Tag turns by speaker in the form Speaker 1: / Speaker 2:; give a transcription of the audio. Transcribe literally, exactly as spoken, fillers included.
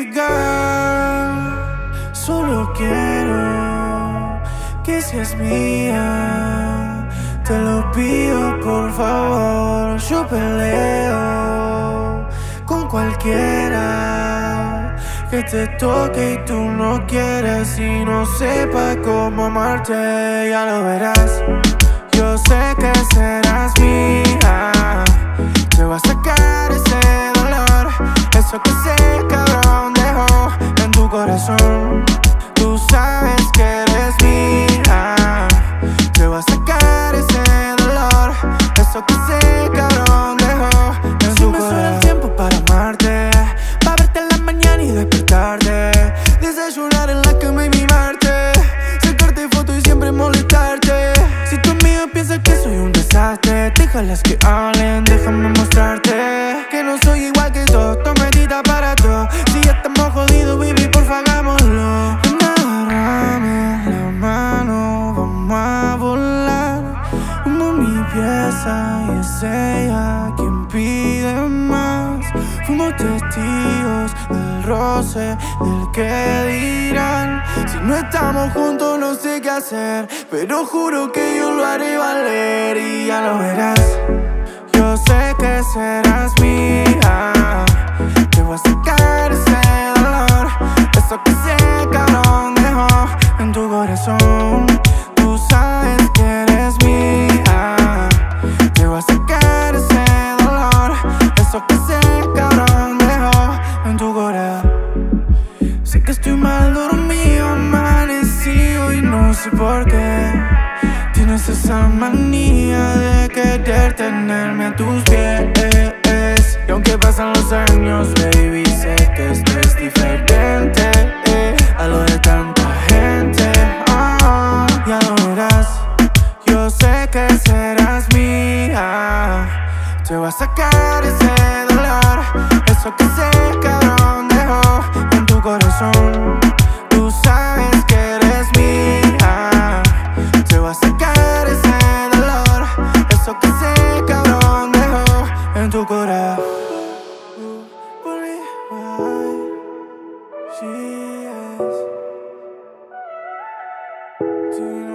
Speaker 1: baby girl. Solo quiero que seas mía. Te lo pido por favor. Yo peleo con cualquiera que te toque y tú no quieres y no sepa cómo amarte. Ya lo verás. Yo sé que serás mía. Te va a sacar ese dolor, eso que ese cabrón dejó en tu corazón. Tú sabes que eres mía. Te va a sacar ese dolor, eso que ese cabrón dejó en tu corazón. Si me suena el tiempo para amarte, pa' verte en la mañana y despertarte, desayunar en la cama y mimarte, sacarte fotos y siempre molestarte. Si tu amigo piensa que soy un desastre, déjalas que hablen, déjame mostrarte que no soy igual que todo, tomadita para todo. Si ya estamos jodidos, baby, porfa, hagámoslo. Ven, agárrame la mano, vamos a volar como mi pieza y es ella quien pide más. Fuimos testigos del roce, del que dirán. Si no estamos juntos no sé qué hacer, pero juro que yo lo haré valer y ya lo verás. Yo sé que serás mía. Te voy a sacar ese dolor, eso que ese cabrón dejó en tu corazón. Tú sabes que eres mía. Te voy a sacar ese dolor, eso que ese cabrón dejó en tu corazón. Sé que estoy mal dormido, amanecido y no sé por qué. Tienes esa manía de querer tenerme a tus pies. Y aunque pasan los años, baby, sé que esto es diferente eh, a lo de tanta gente. Oh, ya lo verás. Yo sé que serás mía. Te va a sacar ese dolor, eso que ese cabrón dejó en tu corazón. Tú sabes que eres mía. Te va a sacar ese dolor, eso que ese cabrón dejó en tu corazón. She is.